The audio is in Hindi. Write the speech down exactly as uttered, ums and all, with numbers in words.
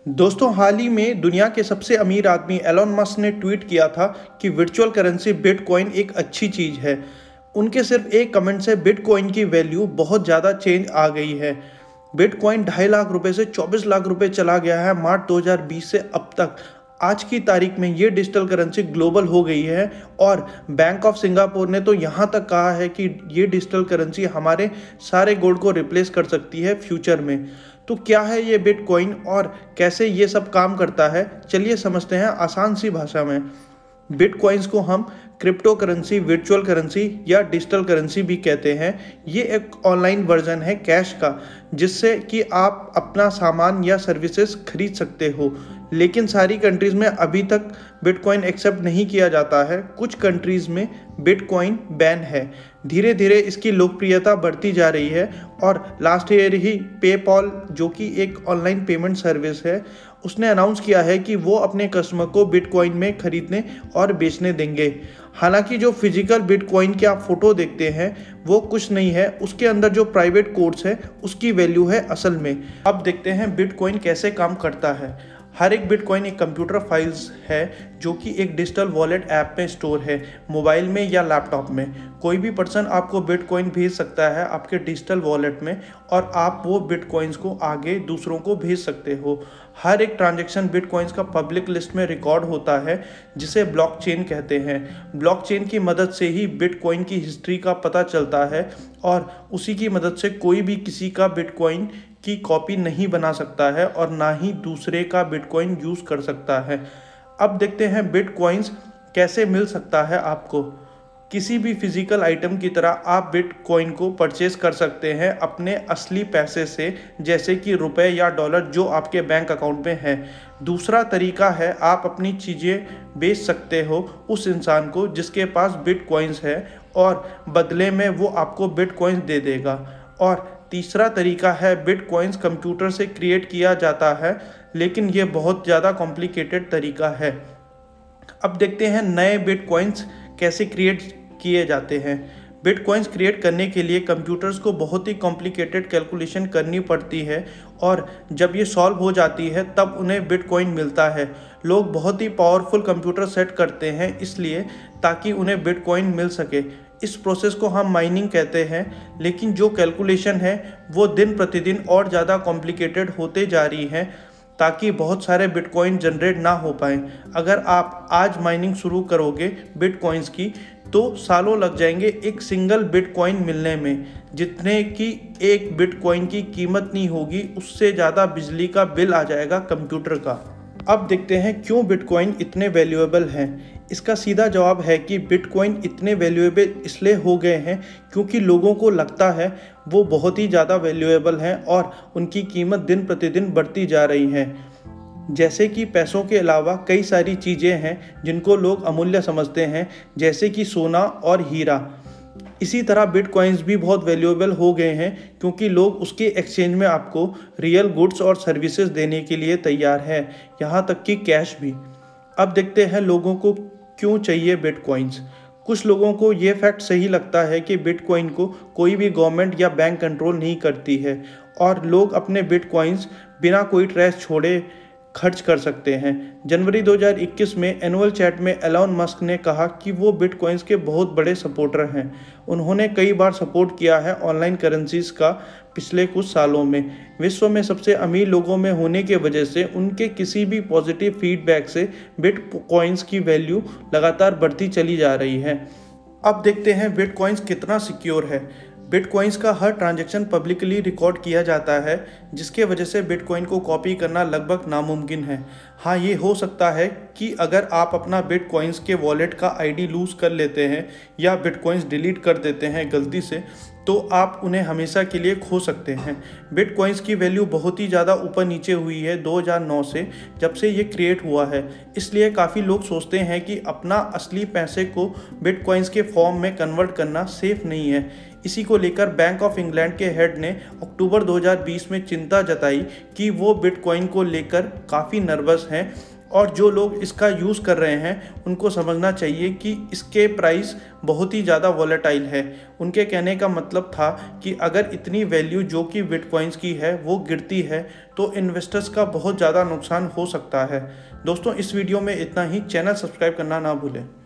दोस्तों, हाल ही में दुनिया के सबसे अमीर आदमी एलन मस्क ने ट्वीट किया था कि वर्चुअल करेंसी बिटकॉइन एक अच्छी चीज़ है। उनके सिर्फ एक कमेंट से बिटकॉइन की वैल्यू बहुत ज़्यादा चेंज आ गई है। बिटकॉइन ढाई लाख रुपए से चौबीस लाख रुपए चला गया है मार्च दो हज़ार बीस से अब तक। आज की तारीख में ये डिजिटल करेंसी ग्लोबल हो गई है और बैंक ऑफ सिंगापुर ने तो यहाँ तक कहा है कि ये डिजिटल करेंसी हमारे सारे गोल्ड को रिप्लेस कर सकती है फ्यूचर में। तो क्या है ये बिटकॉइन और कैसे ये सब काम करता है, चलिए समझते हैं आसान सी भाषा में। बिटकॉइंस को हम क्रिप्टो करेंसी, वर्चुअल करेंसी या डिजिटल करेंसी भी कहते हैं। ये एक ऑनलाइन वर्जन है कैश का, जिससे कि आप अपना सामान या सर्विसेज खरीद सकते हो। लेकिन सारी कंट्रीज़ में अभी तक बिटकॉइन एक्सेप्ट नहीं किया जाता है। कुछ कंट्रीज़ में बिटकॉइन बैन है। धीरे धीरे इसकी लोकप्रियता बढ़ती जा रही है और लास्ट ईयर ही पेपॉल, जो कि एक ऑनलाइन पेमेंट सर्विस है, उसने अनाउंस किया है कि वो अपने कस्टमर को बिटकॉइन में खरीदने और बेचने देंगे। हालांकि जो फिजिकल बिटकॉइन की आप फोटो देखते हैं वो कुछ नहीं है, उसके अंदर जो प्राइवेट कोड्स है उसकी वैल्यू है असल में। अब देखते हैं बिटकॉइन कैसे काम करता है। हर एक बिटकॉइन एक कंप्यूटर फाइल्स है जो कि एक डिजिटल वॉलेट ऐप में स्टोर है, मोबाइल में या लैपटॉप में। कोई भी पर्सन आपको बिटकॉइन भेज सकता है आपके डिजिटल वॉलेट में और आप वो बिटकॉइंस को आगे दूसरों को भेज सकते हो। हर एक ट्रांजैक्शन बिटकॉइंस का पब्लिक लिस्ट में रिकॉर्ड होता है, जिसे ब्लॉकचेन कहते हैं। ब्लॉकचेन की मदद से ही बिटकॉइन की हिस्ट्री का पता चलता है और उसी की मदद से कोई भी किसी का बिटकॉइन की कॉपी नहीं बना सकता है और ना ही दूसरे का बिटकॉइन यूज़ कर सकता है। अब देखते हैं बिटकॉइंस कैसे मिल सकता है आपको। किसी भी फिजिकल आइटम की तरह आप बिटकॉइन को परचेज कर सकते हैं अपने असली पैसे से, जैसे कि रुपए या डॉलर जो आपके बैंक अकाउंट में है। दूसरा तरीका है आप अपनी चीज़ें बेच सकते हो उस इंसान को जिसके पास बिटकॉइंस है और बदले में वो आपको बिटकॉइंस दे देगा। और तीसरा तरीका है बिटकॉइंस कंप्यूटर से क्रिएट किया जाता है, लेकिन ये बहुत ज़्यादा कॉम्प्लिकेटेड तरीका है। अब देखते हैं नए बिटकॉइंस कैसे क्रिएट किए जाते हैं। बिटकॉइंस क्रिएट करने के लिए कंप्यूटर्स को बहुत ही कॉम्प्लिकेटेड कैलकुलेशन करनी पड़ती है और जब ये सॉल्व हो जाती है तब उन्हें बिटकॉइन मिलता है। लोग बहुत ही पावरफुल कंप्यूटर सेट करते हैं इसलिए ताकि उन्हें बिटकॉइन मिल सके। इस प्रोसेस को हम माइनिंग कहते हैं, लेकिन जो कैलकुलेशन है वो दिन प्रतिदिन और ज़्यादा कॉम्प्लिकेटेड होते जा रही है ताकि बहुत सारे बिटकॉइन जनरेट ना हो पाए। अगर आप आज माइनिंग शुरू करोगे बिटकॉइंस की तो सालों लग जाएंगे एक सिंगल बिटकॉइन मिलने में। जितने की एक बिटकॉइन की कीमत नहीं होगी उससे ज़्यादा बिजली का बिल आ जाएगा कंप्यूटर का। अब देखते हैं क्यों बिटकॉइन इतने वैल्यूएबल हैं। इसका सीधा जवाब है कि बिटकॉइन इतने वैल्यूएबल इसलिए हो गए हैं क्योंकि लोगों को लगता है वो बहुत ही ज़्यादा वैल्यूएबल हैं और उनकी कीमत दिन प्रतिदिन बढ़ती जा रही है। जैसे कि पैसों के अलावा कई सारी चीज़ें हैं जिनको लोग अमूल्य समझते हैं, जैसे कि सोना और हीरा। इसी तरह बिटकॉइंस भी बहुत वैल्यूएबल हो गए हैं क्योंकि लोग उसके एक्सचेंज में आपको रियल गुड्स और सर्विसेज देने के लिए तैयार है, यहाँ तक कि कैश भी। अब देखते हैं लोगों को क्यों चाहिए बिटकॉइंस। कुछ लोगों को ये फैक्ट सही लगता है कि बिटकॉइन को कोई भी गवर्नमेंट या बैंक कंट्रोल नहीं करती है और लोग अपने बिटकॉइंस बिना कोई ट्रेस छोड़े खर्च कर सकते हैं। जनवरी दो हज़ार इक्कीस में एनुअल चैट में एलन मस्क ने कहा कि वो बिटकॉइंस के बहुत बड़े सपोर्टर हैं। उन्होंने कई बार सपोर्ट किया है ऑनलाइन करेंसीज का पिछले कुछ सालों में। विश्व में सबसे अमीर लोगों में होने की वजह से उनके किसी भी पॉजिटिव फीडबैक से बिटकॉइंस की वैल्यू लगातार बढ़ती चली जा रही है। अब देखते हैं बिटकॉइंस कितना सिक्योर है। बिटकॉइंस का हर ट्रांजैक्शन पब्लिकली रिकॉर्ड किया जाता है, जिसके वजह से बिटकॉइन को कॉपी करना लगभग नामुमकिन है। हाँ, ये हो सकता है कि अगर आप अपना बिटकॉइंस के वॉलेट का आईडी लूज़ कर लेते हैं या बिटकॉइंस डिलीट कर देते हैं गलती से, तो आप उन्हें हमेशा के लिए खो सकते हैं। बिटकॉइंस की वैल्यू बहुत ही ज़्यादा ऊपर नीचे हुई है दो हज़ार नौ से, जब से ये क्रिएट हुआ है। इसलिए काफ़ी लोग सोचते हैं कि अपना असली पैसे को बिटकॉइंस के फॉर्म में कन्वर्ट करना सेफ नहीं है। इसी को लेकर बैंक ऑफ इंग्लैंड के हेड ने अक्टूबर दो हज़ार बीस में चिंता जताई कि वो बिटकॉइन को लेकर काफ़ी नर्वस हैं और जो लोग इसका यूज़ कर रहे हैं उनको समझना चाहिए कि इसके प्राइस बहुत ही ज़्यादा वॉलेटाइल है। उनके कहने का मतलब था कि अगर इतनी वैल्यू जो कि बिटकॉइंस की है वो गिरती है तो इन्वेस्टर्स का बहुत ज़्यादा नुकसान हो सकता है। दोस्तों, इस वीडियो में इतना ही। चैनल सब्सक्राइब करना ना भूलें।